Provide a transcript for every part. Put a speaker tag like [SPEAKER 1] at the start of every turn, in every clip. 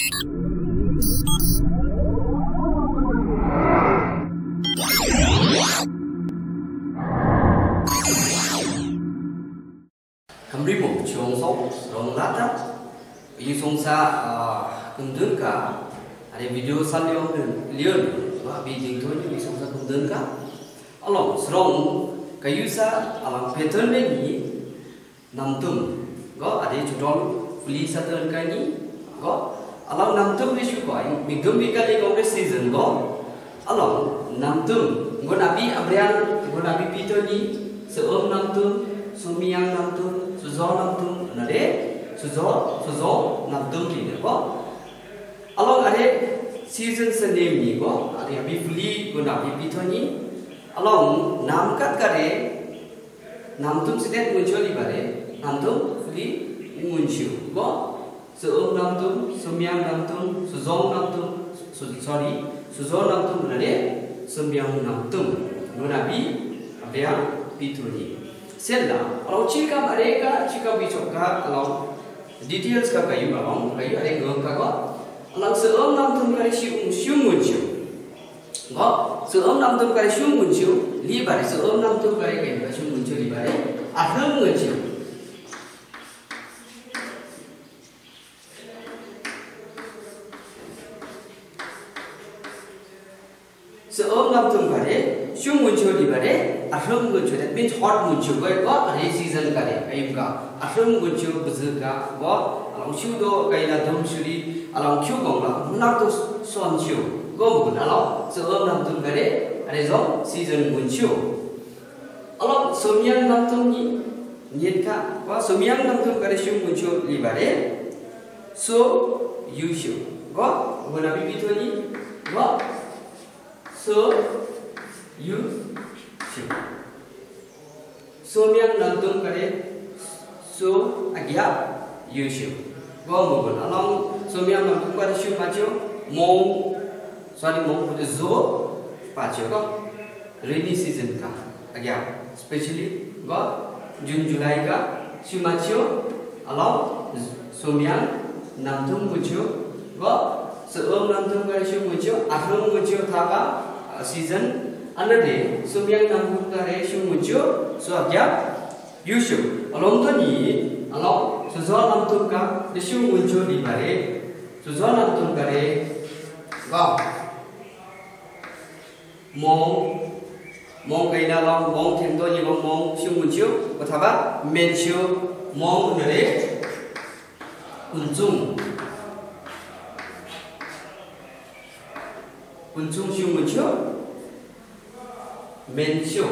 [SPEAKER 1] Kamri mo chong sok rong lata isong sa kumdun ka ada video salyo lion ba biding to ni isong sa kumdun ka along serong kayu sa alang pattern ni namtum go ada judol fuli satan ka ni go alang namtum ni shu ko migum bikali kongres season go along namtum go nabi abrian go nabi pito ni seom namtum sumiang namtum suzo namtum nade suzo namtum ni ko along ade season sa name ni ko ade abi fuli go nabi pito ni along nam kat kare namtum sidet muncul di bare namtum fuli muncul ko seom namtum sumiang namtum suzo namtum suzo namtum nade sumiang namtum go nabi abrian pito ni Sela, kalau cika mereka cika bicara kalau details ka kayu balong kayu ada geng ka ko, alang seom namtum kari siung muncul, ko seom namtum kari siung muncul, libar seom namtum kari kayu siung muncul libar, aham muncul. Seom namtum kari siung muncul libar. Aham muncul, that means hot muncul. Kau ada season kare, ayam ka. Aham muncul berzuka, kau alam ciudo kaya na dom suri, alam ciu kong lah, nak tu son ciu. Kau bukan alam seorang namtum kare, ada zon season muncul. Alam sumiang namtum ni, ni ka, kau sumiang namtum kare ciu muncul libare, so usual. Kau guna bibi tu ni, kau so you. Sumiang namtum kare so agya yushu go mobile along sumiang namtum kare shu pacho mong put zo pacho go rainy season ka agya especially go June July ka shu macho along sumiang namtum mucho go seom namtum kare shu mucho ahrum mucho thaba season Anade, sumiang namtum kare shu muncul, so agya yushu. Along tu ni, along suzo namtum ka shu muncul di bare, suzo namtum kare, wow, mong kaya long mong tendo ni mong shu muncul, betapa mencu mong nade kuncung shu muncul. Mencio,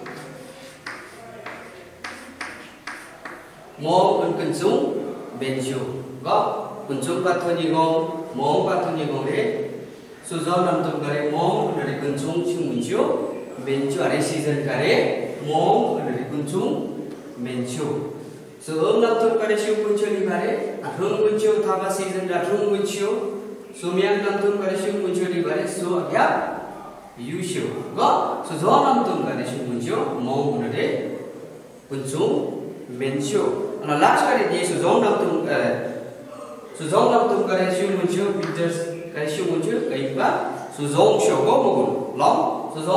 [SPEAKER 1] mau kencung, mencio, kau kencung katanya gong, mau katanya gong le, suzo namtum kare mau dari kencung cium mencio, mencio ada season kare, mau dari kencung, mencio, seom namtum kare cium mencio di bare, atung mencio thaba season atung mencio, sumiang namtum kare cium mencio di bare, so ya. Yushu, go. So zolam tum kare shu muncho, mau nade, kuncung, mencho. Ana last kare di so zolam tum kare shu muncho, winters kare shu muncho, kaya ba? So zong show go mogun, long, so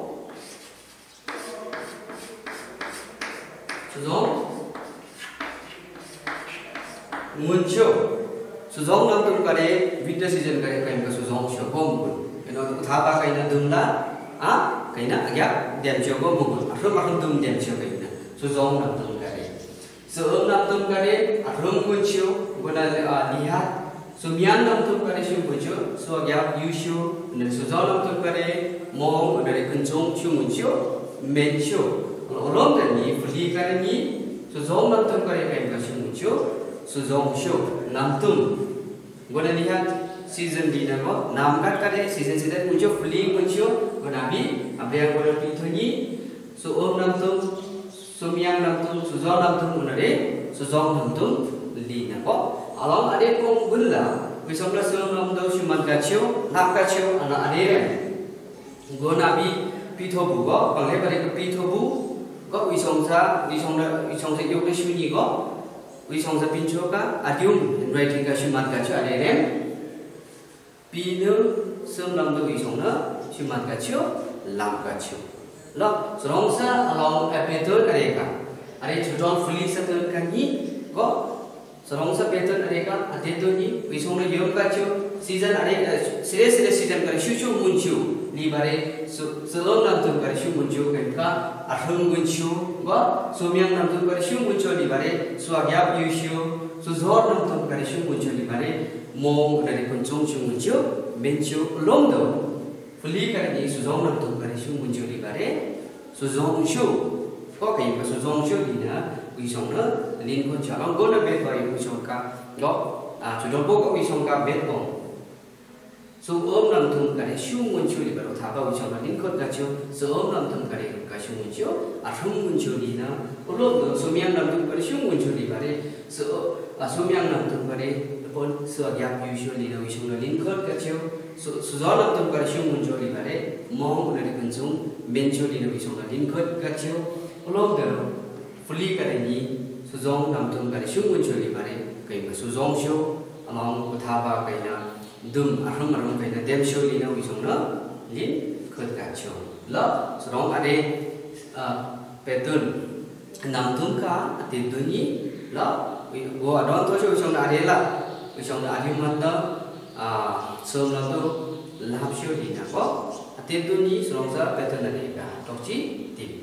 [SPEAKER 1] zong muncho. So zolam tum kare winter season kare kaya ba so zong show go mogun. Thaba kaya na dumla, kaya na agya dem chogo mukul. Arum dum dem chogo kaya na. So zong namtum kare. So namtum kare arum kuncio guna lihat. So mian namtum kare shu kuncio. So agya yushu. So zong namtum kare mong dari kuncung chu muncio mencio. Orang kan ni fuli kare ni. So zong namtum kare kaya shu muncio. So zong shu namtum guna lihat. Season di nama nam kat kare season season muncul fling muncul gunabi apa yang boleh pintu ni so namtum sumiang namtum suzon namtum munade suzon namtum li nako alam ade kong bulla wisam la sum namtum shuman kacio nam kacio ana ade gunabi pithobu go bangle bare pithobu go wisong sa yuk shuni go wisong sa pincho ka adium writing ka shuman kacio ade pi nương sớm làm được ý xong nữa chịu mặt cả chiếu làm cả chiếu lo rong sa along pattern này cả ada chudon fully settle kan ni có rong sa pattern này cả ada tu ni ý xong nữa yom cả chiếu season ada sile season cả shu shu mun chiu ni bare selon làm được cả shu mun chiu kan ka athung mun chiu có somyang làm được cả shu mun chiu ni bare swagyap yu chiu so zor làm được cả shu mun chiu ni bare mong dari kuncung shu mun chiu men chiu long do fully kan ni su zong làm được cả shu mun chiu ni bare su zong shu có cái mà su zong shu ni na quy song nữa liên quan chả long gôn là biết vậy quy song cả đó chủ động bố có quy song cả biết không su ôm làm thùng cả shu mun chiu ni baru thả vào quy song là liên quan cả chiu su ôm làm thùng cả shu mun chiu thùng mun chiu ni na lúc nữa su miang làm thùng cả shu mun chiu ni bare su miang làm thùng cả pon swagyap usually na wisong na lingkod ka chiu su zona tum ka shu mun joli bare mong na de kunjung men joli na wisong na lingkod ka chiu long da fully ka ni su zong nam tum ka shu mun joli bare kai ma su zong shu among uthaba kai na dum arum kai na dem joli na wisong na lingkod ka chiu la su rong ade pattern nam tum ka atin tu ni la wo adon to shu wisong na ade la trong đó anh em đó sớm là tôi làm siêu gì nào có tiền tôi nghĩ xong ra về thân này cả đọc chí tìm